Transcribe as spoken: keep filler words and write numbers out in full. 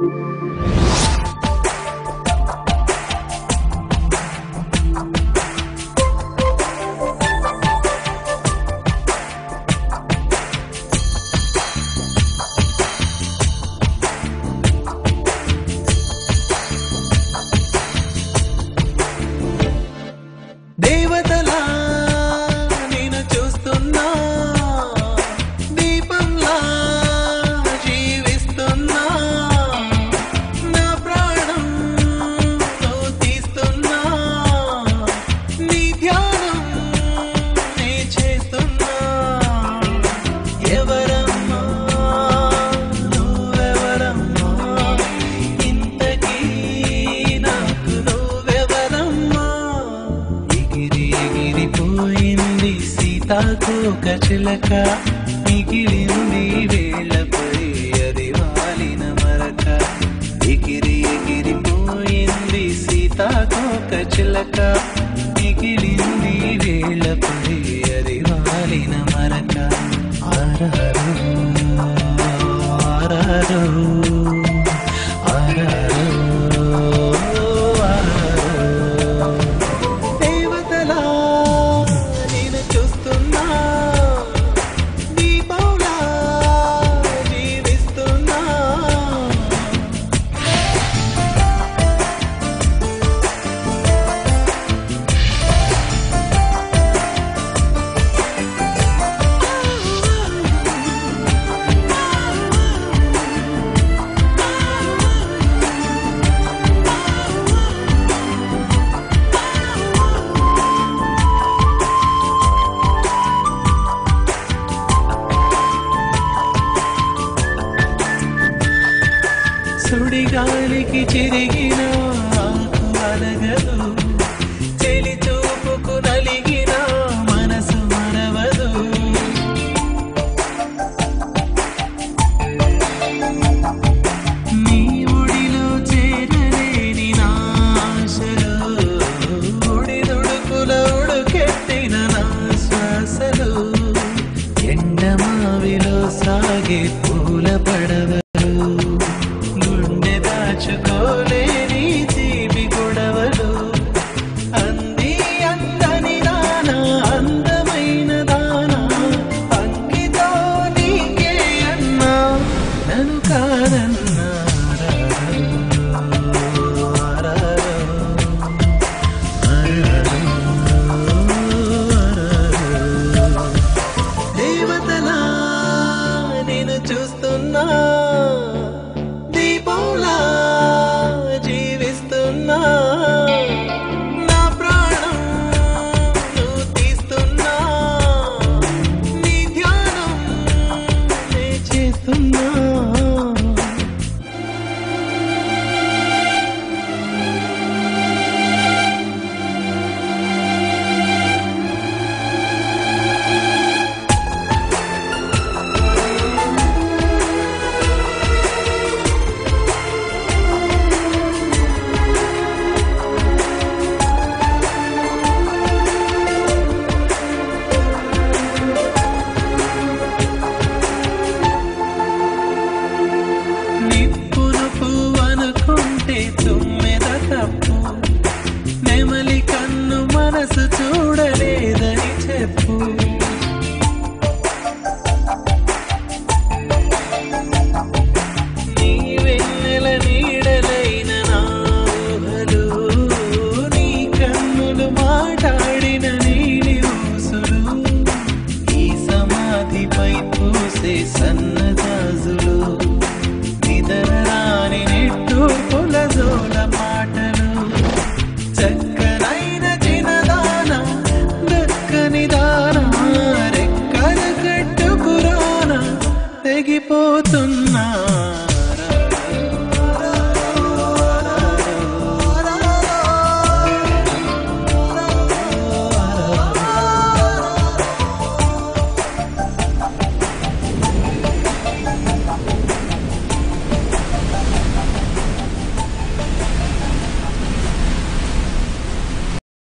దేవతలా నేను చూస్తున్నా, దీపంలా జీవిస్తున్నా, నా ప్రాణం నువ్వు తీస్తున్నా, నీ ధ్యానం నే చేస్తున్నా. ఎవరమ్మా నువ్వెవరమ్మా, ఇంతకీ నాకు నువ్వెవరమ్మా? ఎగిరి ఎగిరిపోయింది సీతాకోక చిలక, మిగిలింది వేళపై అది వాలిన మరక. ఎగిరి ఎగిరిపోయింది సీతాకోక చిలక, మిగిలింది వేళపై అది వాలిన మరక. ఆరారో ఆరారో ఆరారో ఆరారో. దేవతలా నేను చూస్తున్నా, దీపంలా జీవిస్తున్నా. సుడిగాలికి చిరిగిన ఆకు అలగదు, చెలి చూపుకు నలిగిన మనసు మరవదు. నీ ఒడిలో చేరలేని నా ఆశలు, ఒడిదుడుకుల ఉడుకెత్తిన నా శ్వాసలు, ఎండమావిలో సాగే పూల పడవలు, గుండె దాచుకోలేని తీపి గొడవలు. అంది అందని దానా, అందమైన దానా, అంకితో నీకే అన్నా, నన్ను కాదన్నా. ఆరారో ఆరారో ఆరారో. దేవతలా నేను చూస్తున్నా, దీపంలా జీవిస్తున్నా, నా ప్రాణం నువ్వు తీస్తున్నా, నీ ధ్యానం నే చేస్తున్నా.